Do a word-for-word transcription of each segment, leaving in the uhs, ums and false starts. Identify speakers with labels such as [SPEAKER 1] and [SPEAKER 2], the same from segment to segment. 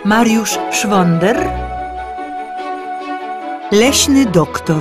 [SPEAKER 1] Mariusz Szwonder, leśny doktor.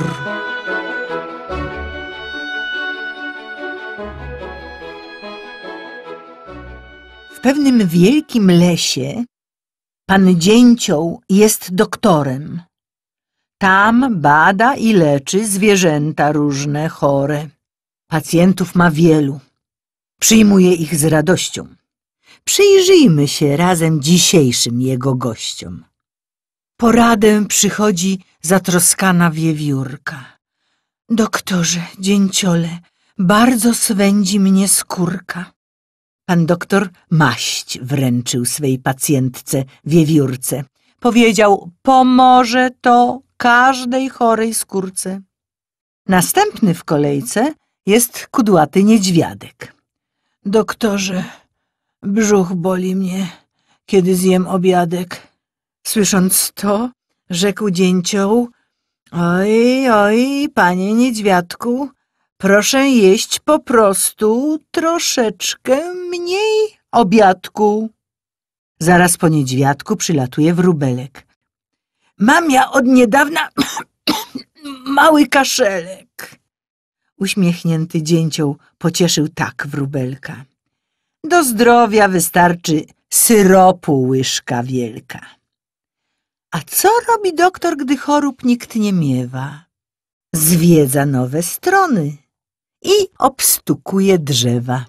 [SPEAKER 1] W pewnym wielkim lesie pan Dzięcioł jest doktorem. Tam bada i leczy zwierzęta różne chore. Pacjentów ma wielu. Przyjmuje ich z radością. Przyjrzyjmy się razem dzisiejszym jego gościom. Po radę przychodzi zatroskana wiewiórka. Doktorze Dzięciole, bardzo swędzi mnie skórka. Pan doktor maść wręczył swej pacjentce wiewiórce. Powiedział, pomoże to każdej chorej skórce. Następny w kolejce jest kudłaty niedźwiadek. Doktorze, brzuch boli mnie, kiedy zjem obiadek. Słysząc to, rzekł Dzięcioł, oj, oj, panie niedźwiadku, proszę jeść po prostu troszeczkę mniej obiadku. Zaraz po niedźwiadku przylatuje wróbelek. Mam ja od niedawna mały kaszelek. Uśmiechnięty Dzięcioł pocieszył tak wróbelka. Do zdrowia wystarczy syropu łyżka wielka. A co robi doktor, gdy chorób nikt nie miewa? Zwiedza nowe strony i obstukuje drzewa.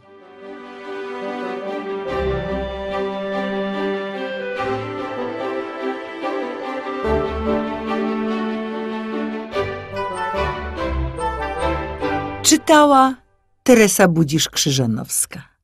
[SPEAKER 1] Czytała Teresa Budzisz-Krzyżanowska.